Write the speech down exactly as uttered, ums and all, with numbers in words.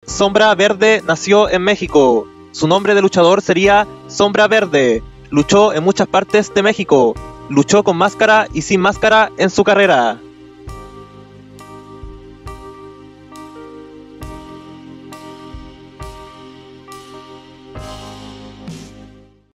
Sombra Verde nació en México. Su nombre de luchador sería Sombra Verde. Luchó en muchas partes de México. Luchó con máscara y sin máscara en su carrera.